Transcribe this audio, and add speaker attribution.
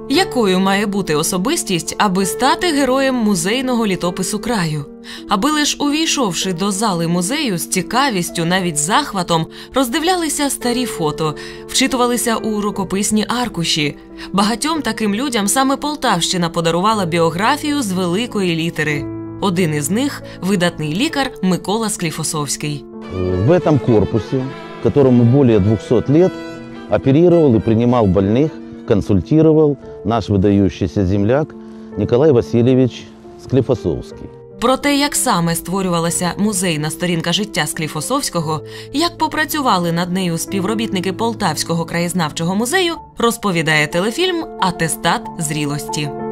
Speaker 1: Якою має бути особистість, аби стати героєм музейного літопису краю? Аби лиш увійшовши до зали музею, з цікавістю, навіть захватом, роздивлялися старі фото, вчитувалися у рукописні аркуші. Багатьом таким людям саме Полтавщина подарувала біографію з великої літери. Один із них – видатний лікар Микола Склифосовський.
Speaker 2: В этом корпусе, которому более 200 лет, оперировал и принимал больных, консультировал наш выдающийся земляк Николай Васильевич Склифосовский.
Speaker 1: Про те, як саме створювалася музейна сторінка життя Склифосовського, як попрацювали над нею співробітники Полтавського краєзнавчого музею, розповідає телефільм «Атестат зрілості».